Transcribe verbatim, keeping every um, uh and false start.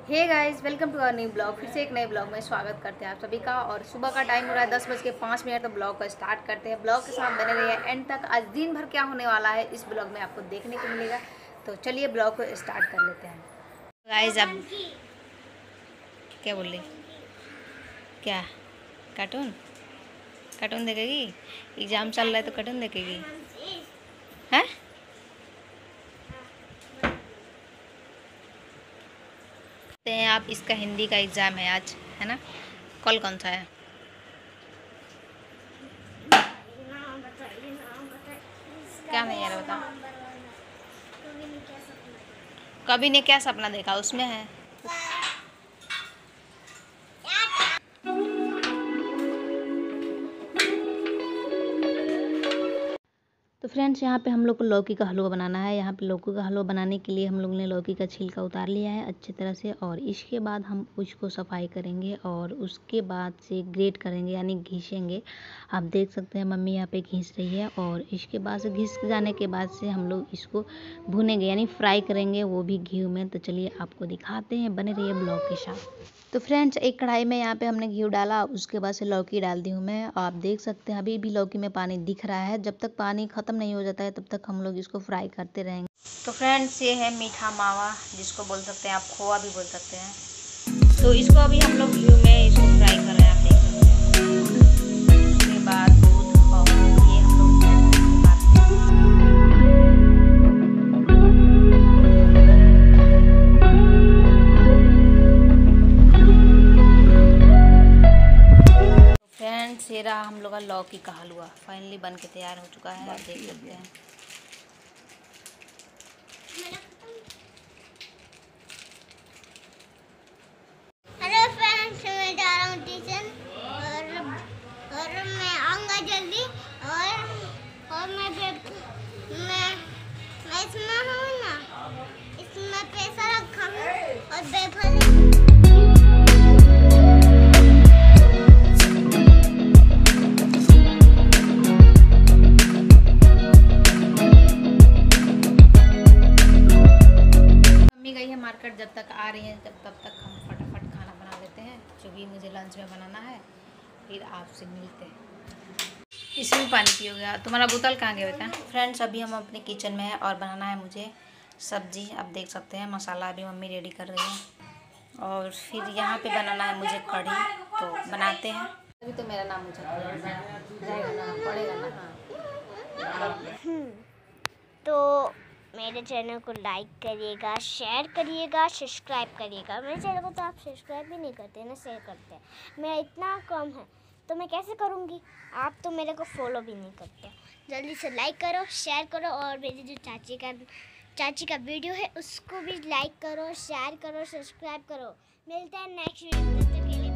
Hey guys, welcome to our new blog. फिर से एक नए ब्लॉग में स्वागत करते हैं आप सभी का। और सुबह का टाइम हो रहा है दस बज के पाँच मिनट, तो ब्लॉग को स्टार्ट करते हैं। ब्लॉग के साथ बने रहिए एंड तक। आज दिन भर क्या होने वाला है इस ब्लॉग में आपको देखने को मिलेगा, तो चलिए ब्लॉग को स्टार्ट कर लेते हैं। गाइस अब क्या बोल रही, क्या कार्टून कार्टून देखेगी? एग्जाम चल रहा है तो कार्टून देखेगी हैं? हैं आप, इसका हिंदी का एग्ज़ाम है आज, है ना? कल कौन सा है? क्या नहीं यार, बता। कभी ने क्या सपना देखा उसमें है। तो फ्रेंड्स, यहाँ पे हम लोग को लौकी का हलवा बनाना है। यहाँ पे लौकी का हलवा बनाने के लिए हम लोग ने लौकी का छिलका उतार लिया है अच्छी तरह से, और इसके बाद हम उसको सफाई करेंगे और उसके बाद से ग्रेट करेंगे, यानी घिसेंगे। आप देख सकते हैं मम्मी यहाँ पे घिस रही है, और इसके बाद से घिस जाने के बाद से हम लोग इसको भुनेंगे, यानी फ्राई करेंगे, वो भी घी में। तो चलिए आपको दिखाते हैं, बने रहिए ब्लॉग के साथ। तो फ्रेंड्स, एक कढ़ाई में यहाँ पे हमने घी डाला, उसके बाद से लौकी डाल दी हूँ मैं। आप देख सकते हैं अभी भी लौकी में पानी दिख रहा है। जब तक पानी ख़त्म नहीं हो जाता है तब तक हम लोग इसको फ्राई करते रहेंगे। तो फ्रेंड्स, ये है मीठा मावा, जिसको बोल सकते हैं आप खोआ भी बोल सकते हैं। तो इसको अभी हम लोग घी में इसको फ्राई कर रहे हैं, आप देख सकते हैं। उसके बाद दूध और ये हम लोग फ्रेंड्स, ये रहा हम लोग का लौकी का हलवा फाइनली बन के तैयार हो चुका है, आप देख सकते हैं। हेलो फ्रेंड्स, मैं जा रहा हूँ ट्यूशन और और मैं आऊँगा जल्दी। और और मैं बे- मैं मैं इसमें हूँ ना, इसमें पैसा रखा हूँ और बेफल गई है मार्केट। जब तक आ रही है तब तब तक हम फटाफट खाना बना लेते हैं, क्योंकि मुझे लंच में बनाना है। फिर आपसे मिलते हैं। इसमें पानी पियोगे? तुम्हारा बोतल कहाँ गया बेटा? फ्रेंड्स, अभी हम अपने किचन में हैं और बनाना है मुझे सब्जी। आप देख सकते हैं मसाला अभी मम्मी रेडी कर रही है, और फिर यहाँ पे बनाना है मुझे कढ़ी। तो बनाते हैं। अभी तो मेरा नाम मुझे जाएगा ना, पड़ेगा ना। हाँ, तो मेरे चैनल को लाइक करिएगा, शेयर करिएगा, सब्सक्राइब करिएगा। मेरे चैनल को तो आप सब्सक्राइब भी नहीं करते ना, शेयर करते हैं। मेरा इतना कम है तो मैं कैसे करूँगी? आप तो मेरे को फॉलो भी नहीं करते। जल्दी से लाइक करो, शेयर करो, और मेरी जो चाची का चाची का वीडियो है उसको भी लाइक करो, शेयर करो, सब्सक्राइब करो। मिलते हैं नेक्स्ट वीडियो में।